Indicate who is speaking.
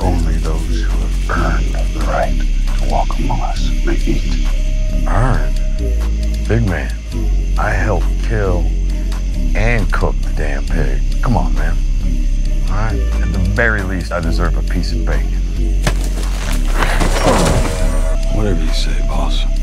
Speaker 1: Only those who have earned the right to walk among us may eat.
Speaker 2: Earned? Big man, I helped kill and cook the damn pig. Come on, man. All right? At the very least, I deserve a piece of bacon.
Speaker 1: Whatever you say, boss.